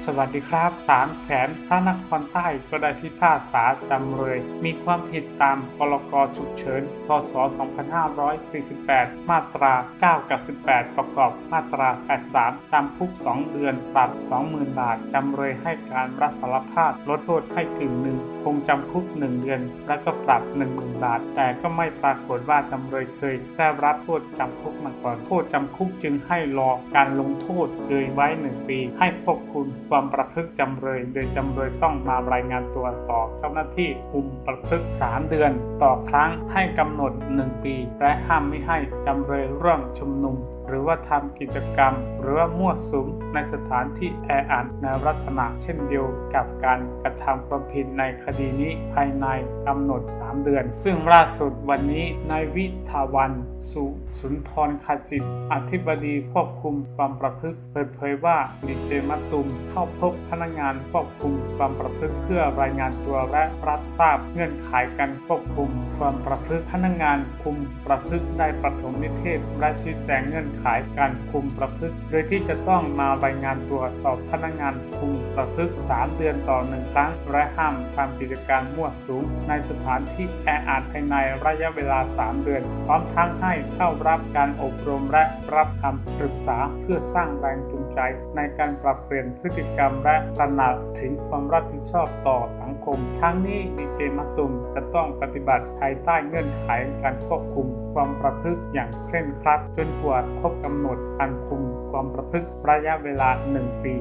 สวัสดีครับศาลแขวงพระนครใต้ก็ได้พิพากษาจำเลยมีความผิดตามพรกฉุกเฉินพ.ศ. 2548 มาตรา 9 กับ 18 ประกอบมาตรา 83 จำคุก 2 เดือนปรับ 20,000 บาทจำเลยให้การรับสารภาพลดโทษให้กึ่งหนึ่งคงจำคุก 1 เดือนและก็ปรับ 10,000 บาทแต่ก็ไม่ปรากฏว่าจำเลยเคยได้รับโทษจำคุกมาก่อนโทษจำคุกจึงให้รอการลงโทษเลยไว้ 1 ปีให้ควบคุมความประพฤติจำเลยโดยจำเลยต้องมารายงานตัวต่อเจ้าหน้าที่คุมประพฤติ3 เดือนต่อครั้งให้กำหนด 1 ปีและห้ามไม่ให้จำเลยร่วมชุมนุมหรือว่าทำกิจกรรมหรือว่ามั่วสุมในสถานที่แออัดในลักษณะเช่นเดียวกับการกระทำความผิดในคดีนี้ภายในกำหนด 3 เดือนซึ่งล่าสุดวันนี้นายวิทาวันสุนทรขจิตอธิบดีควบคุมความประพฤติเปิดเผยว่าดีเจมะตูมเข้าพบพนักงานควบคุมความประพฤติเพื่อรายงานตัวและรับทราบเงื่อนไขการควบคุมความประพฤติพนักงานคุมประพฤติได้ปฐมนิเทศและชี้แจงเงื่อนไขการคุมประพฤติโดยที่จะต้องมารายงานตัวต่อพนักงานคุมประพฤติ3 เดือนต่อ 1 ครั้งและห้ามทำกิจการมั่วสุมในสถานที่แออัดภายในระยะเวลา 3 เดือนพร้อมทั้งให้เข้ารับการอบรมและรับคำปรึกษาเพื่อสร้างแรงจูงใจในการปรับเปลี่ยนพฤติกรรมและตระหนักถึงความรับผิดชอบต่อสังคมทั้งนี้ดีเจมะตูมจะต้องปฏิบัติภายใต้เงื่อนไขการควบคุมความประพฤติอย่างเคร่งครัดจนกว่าครบกำหนดการคุมความประพฤติระยะเวลา 1 ปี